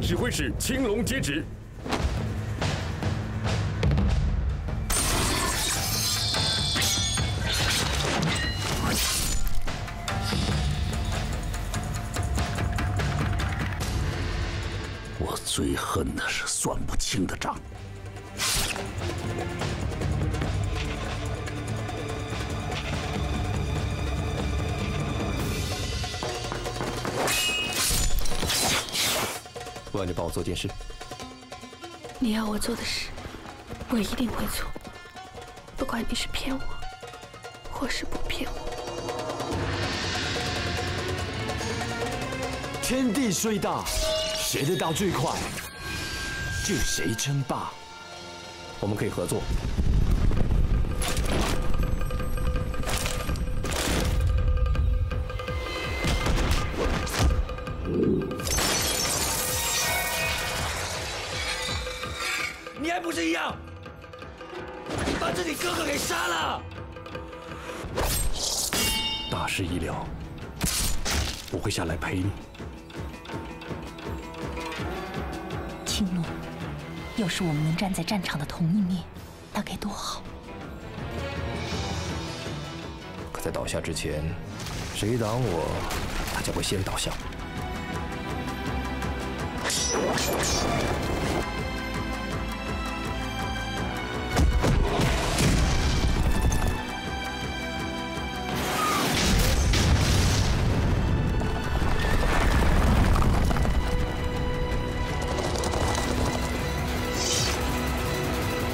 指挥使青龙接旨。 我最恨的是算不清的账。 我要你帮我做件事。 你要我做的事，我一定会做，不管你是骗我，或是不骗我。 天地虽大，谁的刀最快，就谁称霸。 我们可以合作。 你还不是一样，把自己哥哥给杀了。 大事已了，我会下来陪你。 青龙，要是我们能站在战场的同一面，那该多好。 可在倒下之前，谁挡我，他将会先倒下。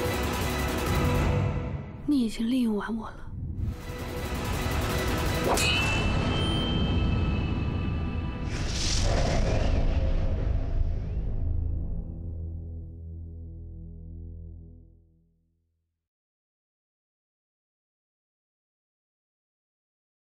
你已经利用完我了。